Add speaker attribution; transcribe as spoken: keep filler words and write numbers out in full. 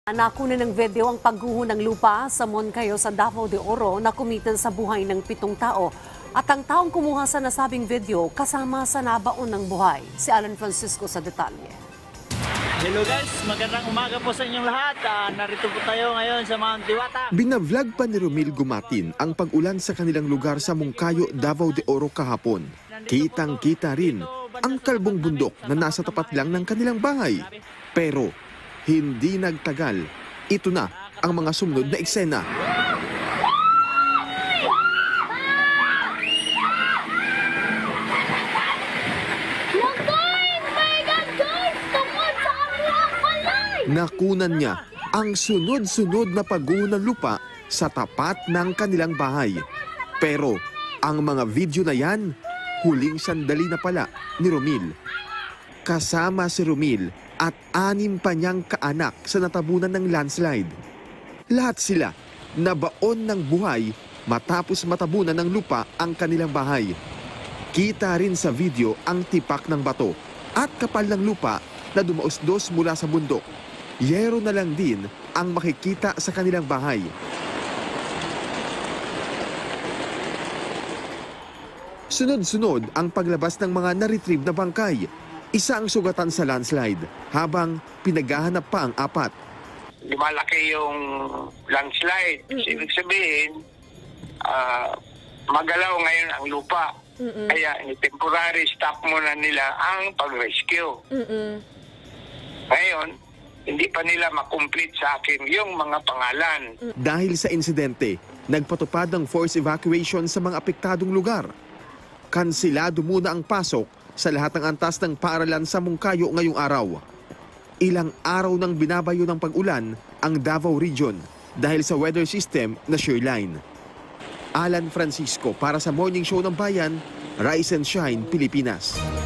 Speaker 1: Nakuha ng video ang pagguho ng lupa sa Moncayo sa Davao de Oro na kumitan sa buhay ng pitong tao. At ang taong kumuha sa nasabing video kasama sa nabaon ng buhay. Si Alan Francisco sa detalye.
Speaker 2: Hello guys, magandang umaga po sa inyong lahat. Uh, narito po tayo ngayon sa Mount Diwata.
Speaker 3: Binavlog pa ni Romil Gumatin ang pag-ulan sa kanilang lugar sa Moncayo, Davao de Oro kahapon. Kitang-kita rin ang kalbong bundok na nasa tapat lang ng kanilang bahay. Pero hindi nagtagal, ito na ang mga sumunod na eksena. Nakunan niya ang sunod-sunod na pagguho ng lupa sa tapat ng kanilang bahay. Pero ang mga video na yan, huling sandali na pala ni Romil. Kasama si Romil at anim pa niyang kaanak sa natabunan ng landslide. Lahat sila nabaon ng buhay matapos matabunan ng lupa ang kanilang bahay. Kita rin sa video ang tipak ng bato at kapal ng lupa na dumausdos mula sa bundok. Yero na lang din ang makikita sa kanilang bahay. Sunod-sunod ang paglabas ng mga na-retrieve na bangkay. Isa ang sugatan sa landslide habang pinaghahanap pa ang apat.
Speaker 4: Lumalaki yung landslide. Mm-hmm. Ibig sabihin, uh, magalaw ngayon ang lupa. Mm-hmm. Kaya temporary stop muna nila ang pag-rescue. Mm-hmm. Ngayon, hindi pa nila makomplete sa akin yung mga pangalan.
Speaker 3: Dahil sa insidente, nagpatupad ng force evacuation sa mga apektadong lugar. Kansilado muna ang pasok sa lahat ng antas ng paaralan sa Moncayo ngayong araw. Ilang araw nang binabayo ng pag-ulan ang Davao Region dahil sa weather system na Shearline. Alan Francisco para sa Morning Show ng Bayan, Rise and Shine, Pilipinas.